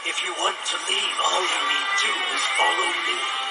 If you want to leave, all you need do is follow me.